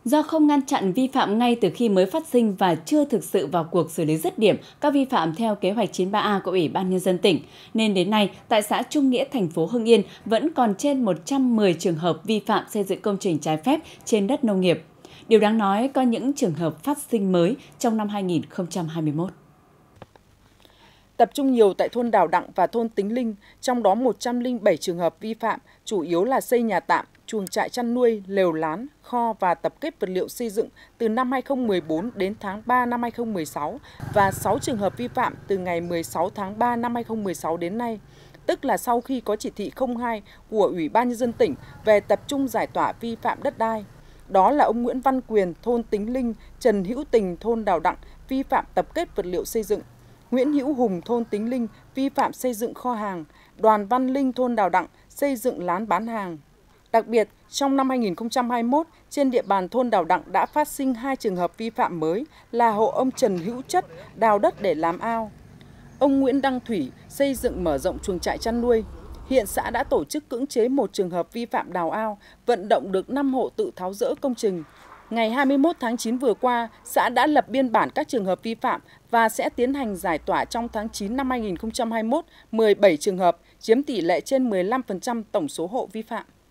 Do không ngăn chặn vi phạm ngay từ khi mới phát sinh và chưa thực sự vào cuộc xử lý dứt điểm các vi phạm theo kế hoạch 93A của Ủy ban Nhân dân tỉnh, nên đến nay, tại xã Trung Nghĩa, thành phố Hưng Yên vẫn còn trên 110 trường hợp vi phạm xây dựng công trình trái phép trên đất nông nghiệp. Điều đáng nói có những trường hợp phát sinh mới trong năm 2021. Tập trung nhiều tại thôn Đào Đặng và thôn Tính Linh, trong đó 107 trường hợp vi phạm, chủ yếu là xây nhà tạm, chuồng trại chăn nuôi, lều lán, kho và tập kết vật liệu xây dựng từ năm 2014 đến tháng 3 năm 2016 và 6 trường hợp vi phạm từ ngày 16 tháng 3 năm 2016 đến nay, tức là sau khi có chỉ thị 02 của Ủy ban Nhân dân tỉnh về tập trung giải tỏa vi phạm đất đai. Đó là ông Nguyễn Văn Quyền, thôn Tính Linh, Trần Hữu Tình, thôn Đào Đặng, vi phạm tập kết vật liệu xây dựng, Nguyễn Hữu Hùng, thôn Tính Linh, vi phạm xây dựng kho hàng, Đoàn Văn Linh, thôn Đào Đặng, xây dựng lán bán hàng. Đặc biệt, trong năm 2021, trên địa bàn thôn Đào Đặng đã phát sinh 2 trường hợp vi phạm mới là hộ ông Trần Hữu Chất đào đất để làm ao, ông Nguyễn Đăng Thủy xây dựng mở rộng chuồng trại chăn nuôi. Hiện xã đã tổ chức cưỡng chế 1 trường hợp vi phạm đào ao, vận động được 5 hộ tự tháo dỡ công trình. Ngày 21 tháng 9 vừa qua, xã đã lập biên bản các trường hợp vi phạm và sẽ tiến hành giải tỏa trong tháng 9 năm 2021 17 trường hợp, chiếm tỷ lệ trên 15% tổng số hộ vi phạm.